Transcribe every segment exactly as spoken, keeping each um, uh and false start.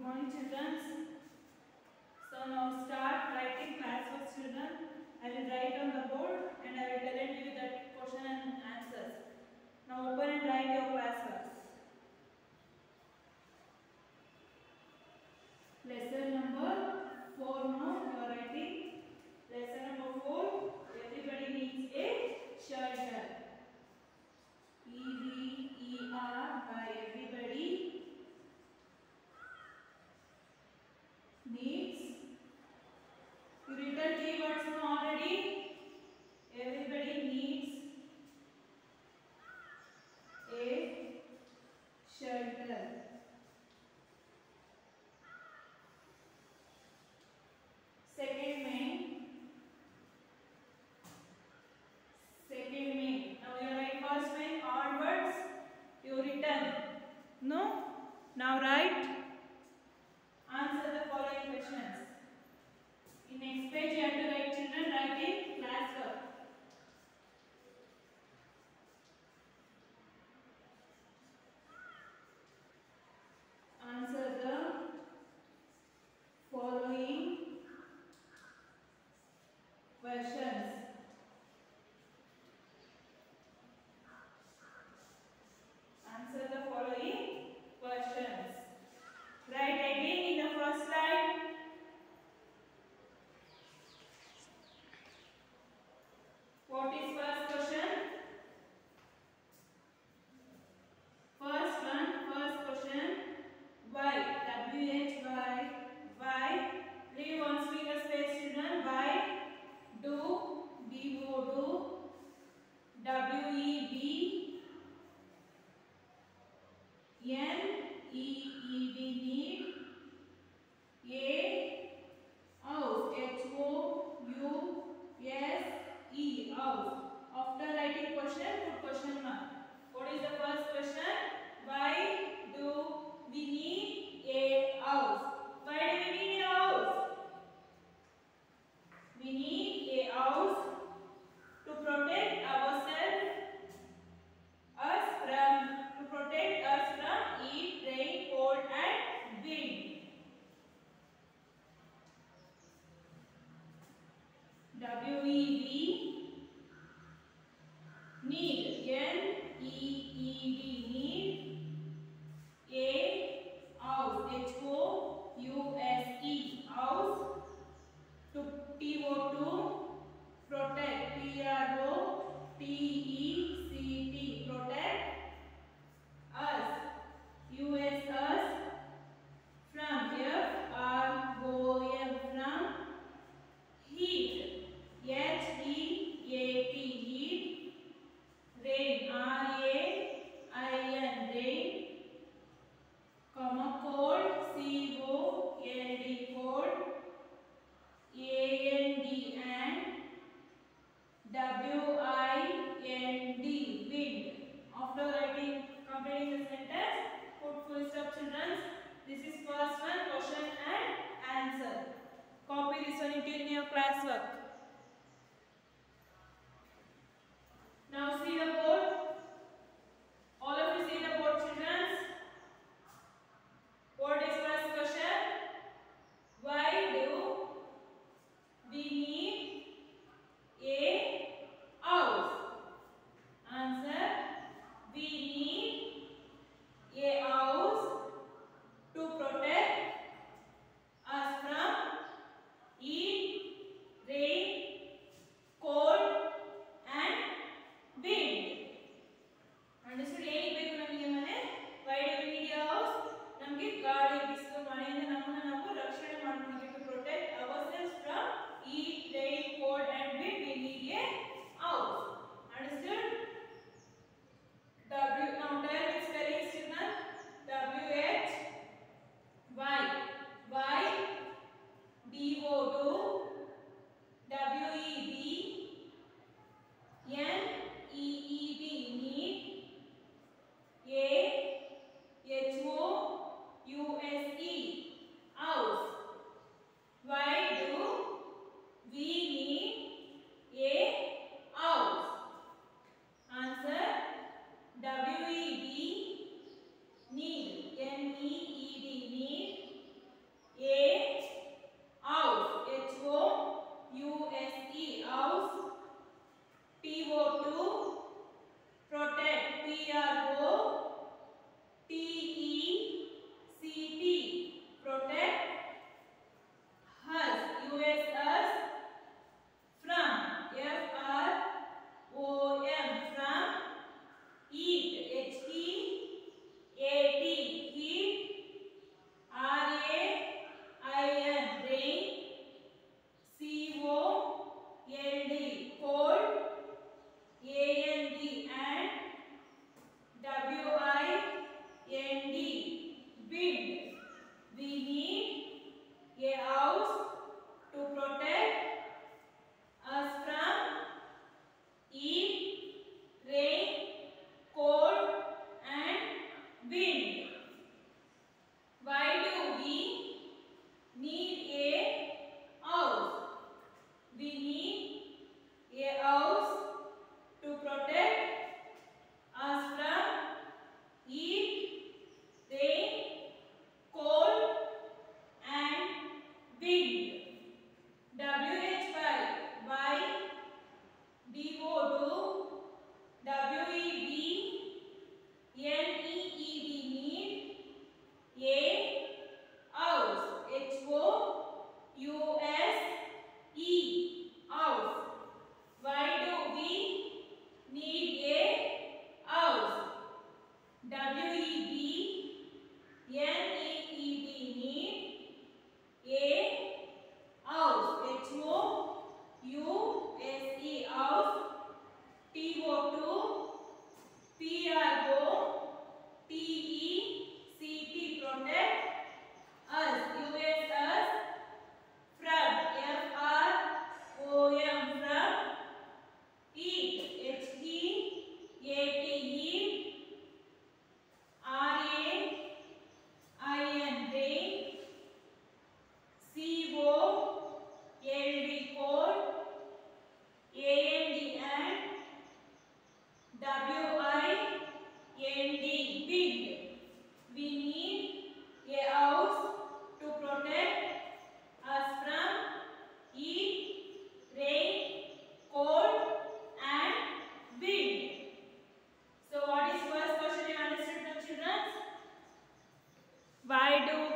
morning, children. So now start writing class work, children. I will write on the board and I will tell you the question and answers. Now open and write your class works. Lesson number four. Now you are writing. Lesson number four. Everybody needs a shelter. E V E R by everybody needs. You written keywords now already. Everybody needs a shelter. Second main. Second main. Now you write first main all words. You written. No. Now write. Answer the following questions. In next page you have to write, children, writing class work. Answer the following questions. Answer the following questions. Write again in the first slide. What is first question? First one, first question. Why? W H Y. Why? Leave one finger space, children. Why? Do. D O do. W E B. N E E D need. A. House. H O U S E. House. After writing question, put question mark. What is the first question? Why do we need a house? Why do we need a house? We need a house to protect ourselves, us from, to protect us from heat, rain, cold and wind. W E B. Need. N E E D. Need. A. House. H O U S E. House. To T O to. Protect. P R O T E C T. Protect. Us. U S us. From. F R O M. From. Heat. H E A T. Heat. Rain. R A I N. Rain. Comma. Cold. C O L D. Cold. A N D. And. W I N D. Wind. After writing, completing the sentence, put full stop, children. This is first one, question and answer. Copy this one into your class work. Now see the board. All of you see the board, children. What is first question? Why do we need a house? Answer. We need a house to protect us from heat, rain, cold and wind. Understood? ಏನು ಬೇಕು ನಮಗೆ ಮನೆ? Why do we need a house? ನಮಗೆ ಗಾಳಿ, ಬಿಸಿಲು, ಮಳೆಯಿಂದ ನಮ್ಮನ್ನು ನಾವು ರಕ್ಷಣೆ ಮಾಡ್ಕೊಳ್ಳೋಕೆ, to protect ourselves from heat, rain, cold and wind, we need a house. Understood? W. Now tell with spelling, children. W H Y. Y. D O do. W E B. N E E D. Need. A. H O U S E. House. Why do we need a house? Answer. W E B. Need. N E E D. Need.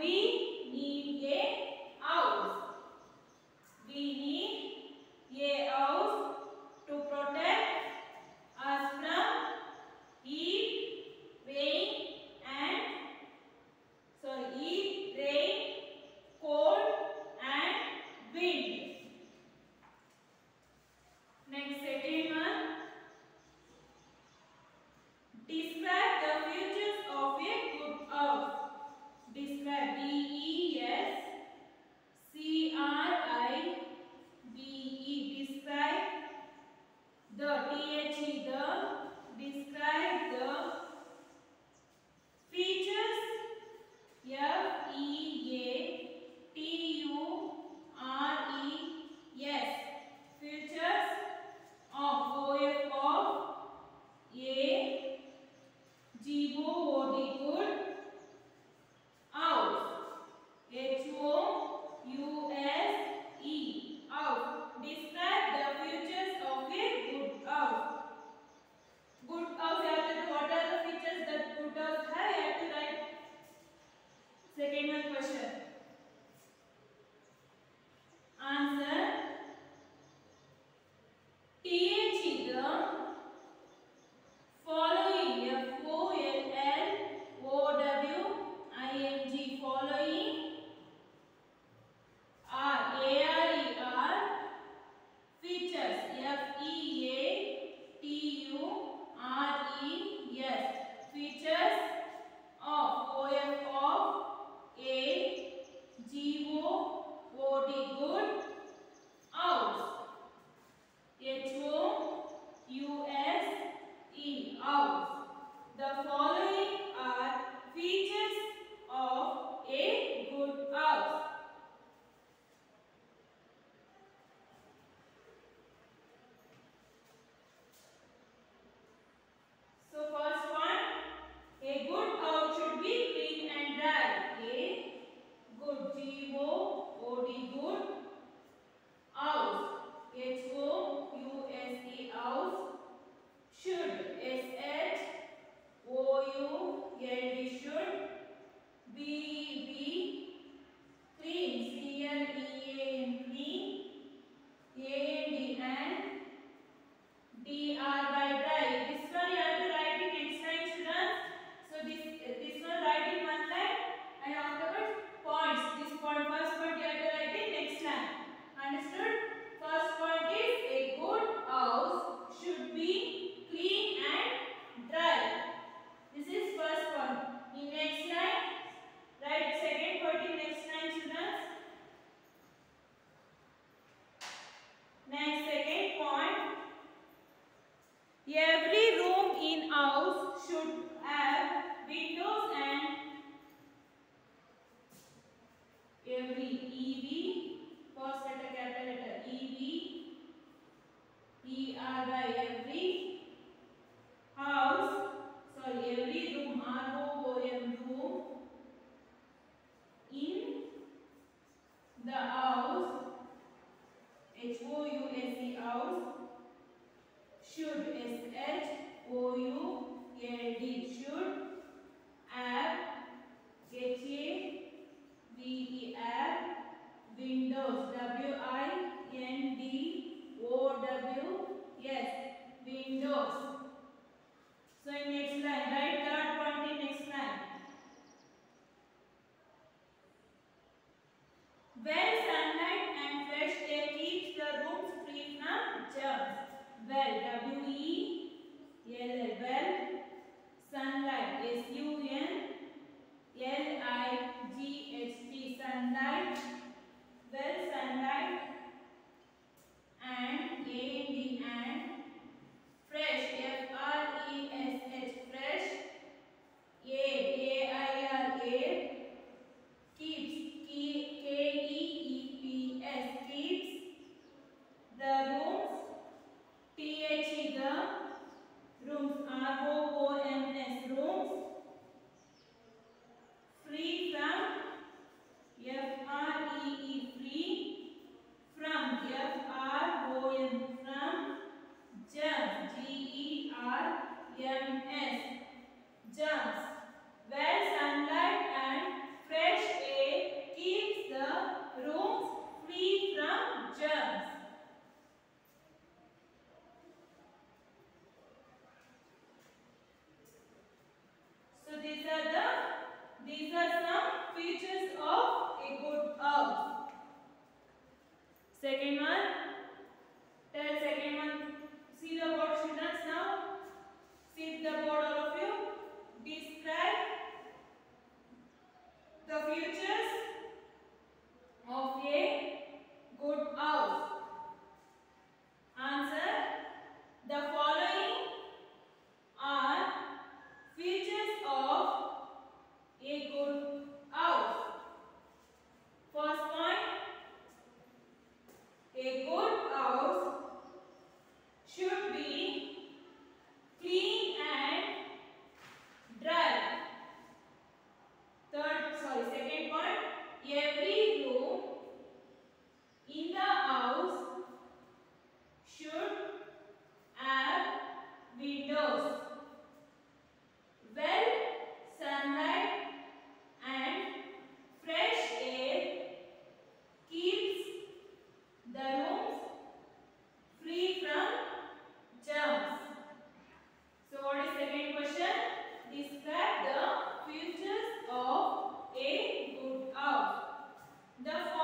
we need a house. We need a house to protect us from heat, rain and sorry heat, rain, cold and wind. Next, second one. Describe the features of a good house. Describe. D E S C R I B E. Describe. The. T H E. The. Describe the features. F E A T U R E S. Features of. O F of A G O O D. Good house. H O U S E. House. Describe the features of a good house. Good house. You have to do what are the features that good house have? You have to write. Second one question. Answer. T H E. The following. F O L L O W I N G. Following are. A R E R. Features. F E A T U R E S. Features of. O F of A G O O D. Good house. H O U S E. House. The following are features of a good house. So first one, a good house should be clean and dry. A good. G O O D. Good house. H O U S E. House. Should. S H O U L D. Should. B B. Clean. C L E A N. Clean. A N D. And D R by dry. This one you have to write it next line, children. So this this one write in one line and afterwards points. This point, first point you have to write in next line. Understood? First point is a good house should be clean and dry. This is first point. In next line, write second point in next line, children. Next, second point. Every room in house should have windows and every E V, first letter capital letter E V, E R Y. Every house, sorry, every room, R O O M, room in the house, H O U S E. House. Should. S H O U L D. Should have. H A V E. Have. Windows. W I N D O W S. Windows. So in next line, write third point in next line. Well, sunlight and fresh air keeps the rooms free from germs. Well, W E L L. Well, sunlight. S U N L I G H T. Sunlight. Well, sunlight and A N D and fresh. F R E S H. Fresh. Air. A I R. Air. Keeps. K E E P S. Keeps the rooms. T H E. The rooms. R O O M S. Rooms. Free from. F R E E. Free features of a good house. Second one. Tell second one. See the board, students. Now see the board, all of you. Describe the features of a good house. Answer. The following are features of a good house. First point. A good house should be clean and dry. Third, sorry, second point. Every room in the house should have windows. Well, sunlight and fresh air keeps the rooms free from germs. So what is second question? Describe the features of a good house. The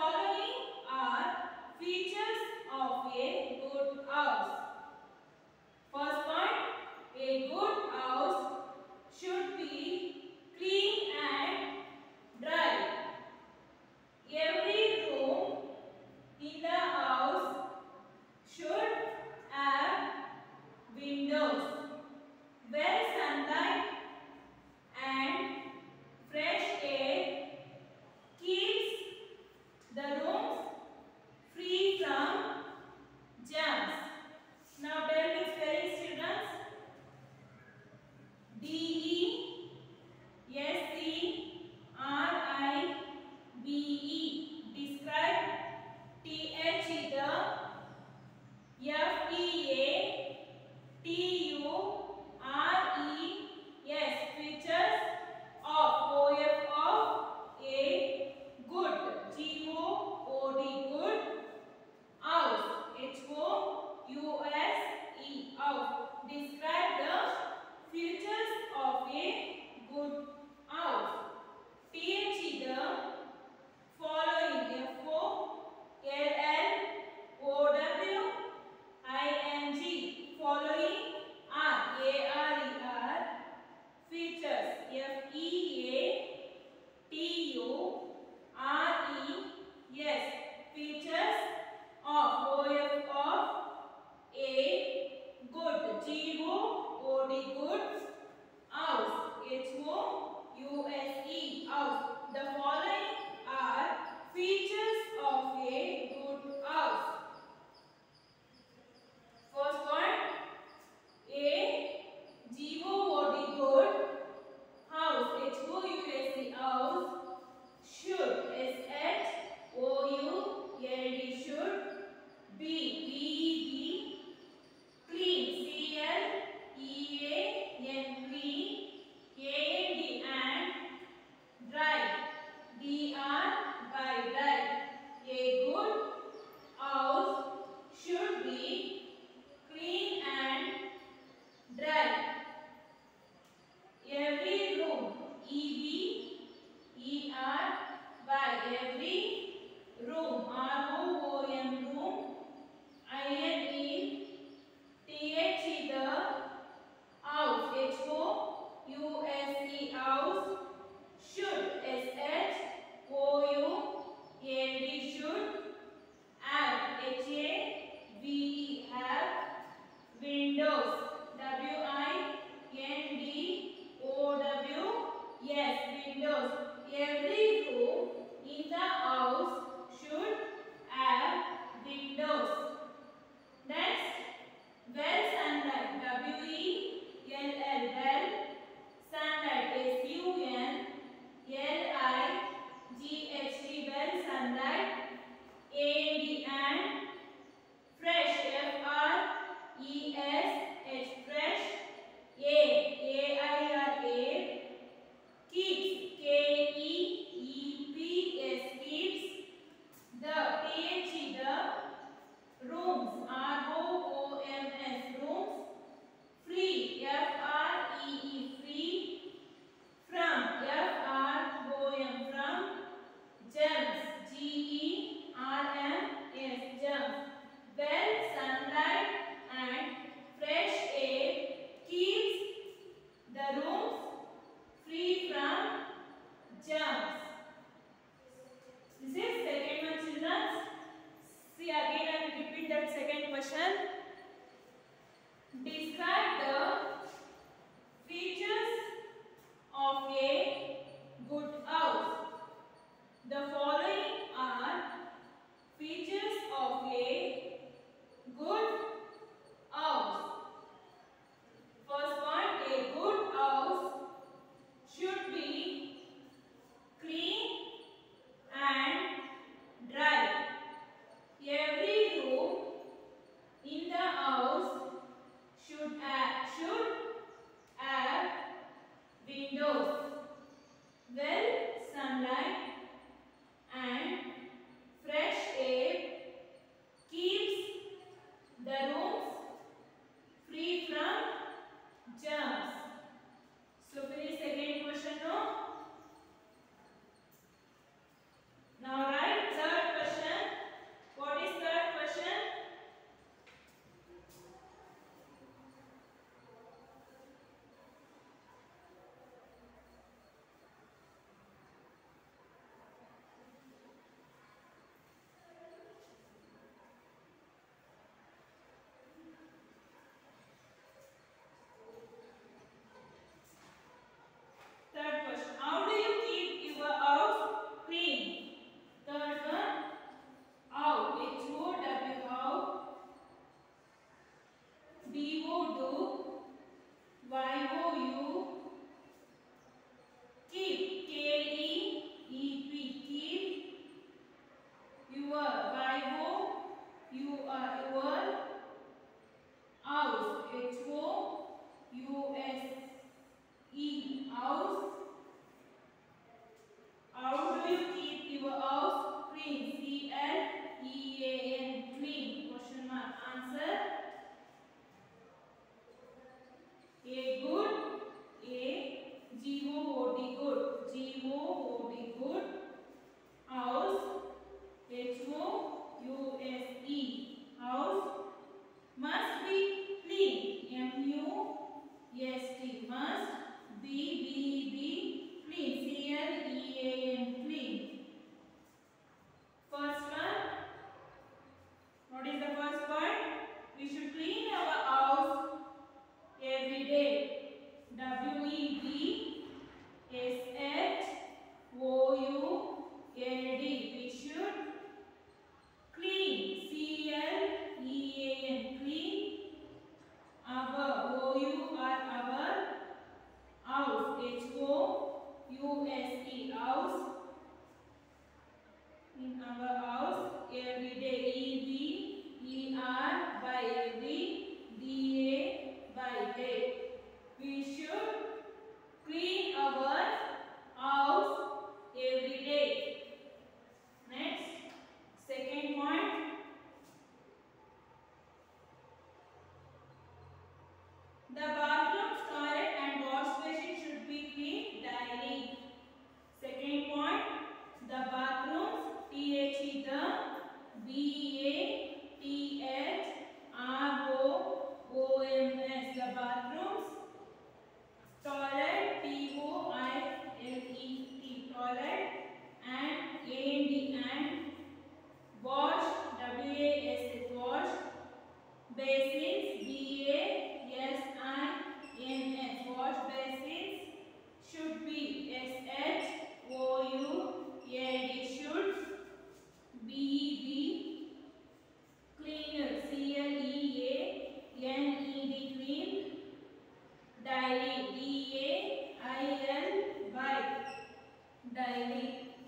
The bathrooms, T H E the, B A T H R O O M S, the bathrooms. Toilet, T O I L E T, toilet. And A N D, and. Wash, W A S H, wash. Basins, B A S I N S, wash basins. Should be, S H O U L D, should. B E B, cleaner, C L E A N E D, clean. Daily, D A I L Y, daily.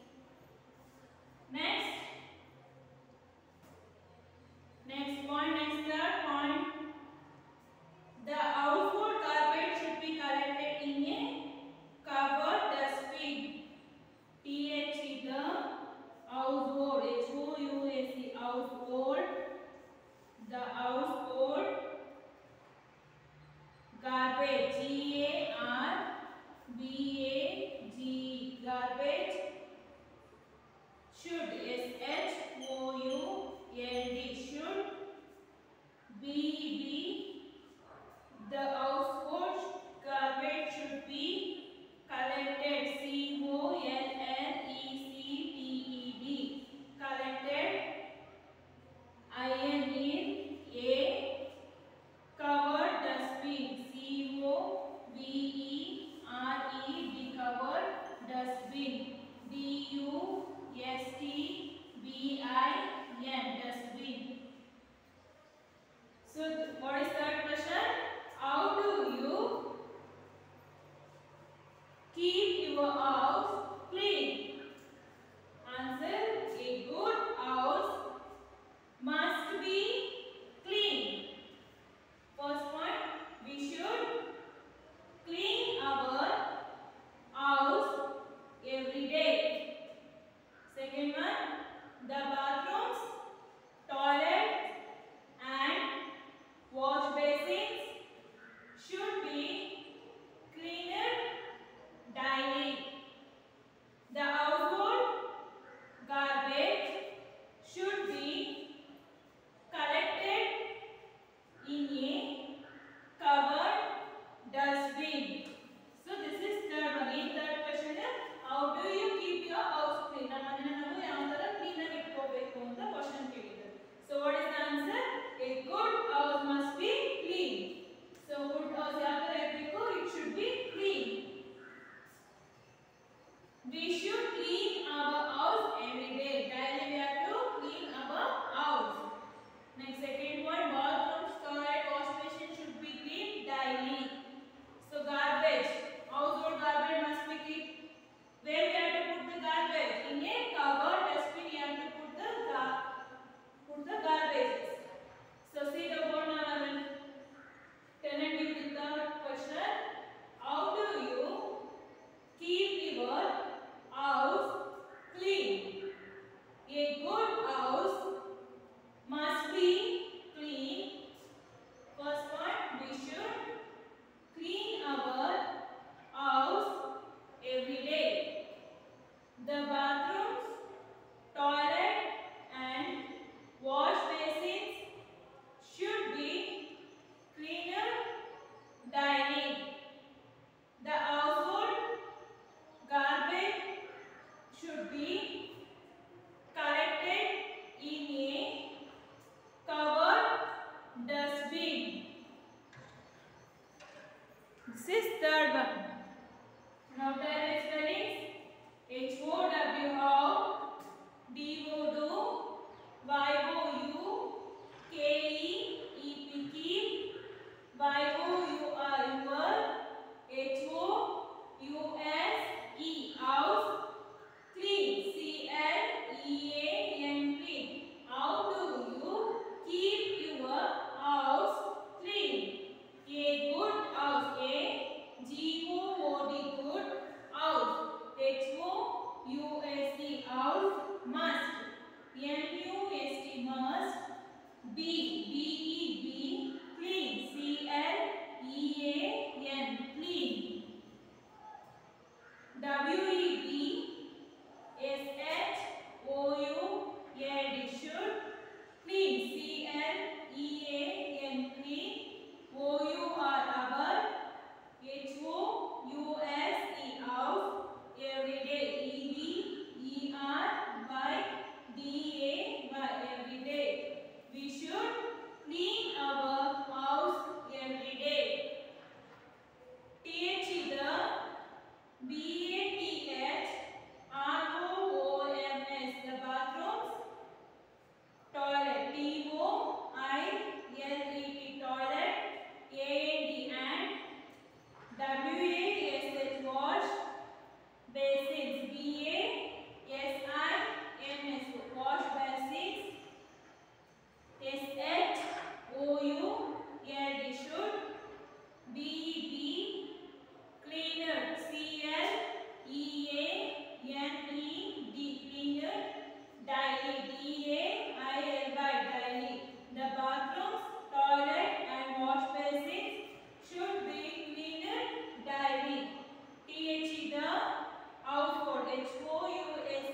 Next. Next point, next third point. The household garbage should be collected in a covered dustbin. T H E the, household, H O U S E, household. The household garbage, G A R B A G E, garbage. Should, S H O U L D, should. B E B, the household garbage should be collected, C O L L E C T E D, collected. I N in A covered dustbin, C O V E R E D, covered dustbin, D U S T B I N, dustbin. So what is third question? How do you keep your house clean? Answer, a good house must be clean. First point, we should clean our house every day. Second one, the bathrooms, toilets and wash basins should be cleaned daily. The household garbage should be collected in a covered dustbin. So this is third one. In third question, how do you keep your house clean? ನಮ್ಮನ್ನ ನಾವು ಯಾವ ತರ clean ಆಗಿ ಇಟ್ಕೋಬೇಕು ಅಂತ question ಕೇಳಿದ್ದಾರೆ. So what is the answer? A good house must be clean. So good house ಯಾವ ತರ ಇರಬೇಕು? It should be clean. We should clean our house every day. Daily we have to clean our house. Next, second point, bathrooms, toilet, wash basin should be cleaned daily. So garbage, household garbage must be cleaned. Where we have to put the garbage? In a covered dustbin, we have to put the gar put the garbage. So see the board now. I will tenant you with the question. How do you keep your house clean? A good house must be clean. First point, we should clean our house every day. The bathrooms, toilet and wash basins should be cleaned daily. The household garbage should be collected in a covered dustbin. This is third one. Now direct spellings. H O W how, D O do, Y O U, K E E P keep, Y O U R your, H O U S E house, clean, C L E A N, clean. How do you keep your house clean? A good house, A G O O D, good house, H O U S E house, must, M U S T must, B B E B clean, C L E A N, clean, W E B S H cleaned daily. D A I L Y, daily. The bathrooms, toilet and wash basins should be cleaned daily. T H E, the household. H O U S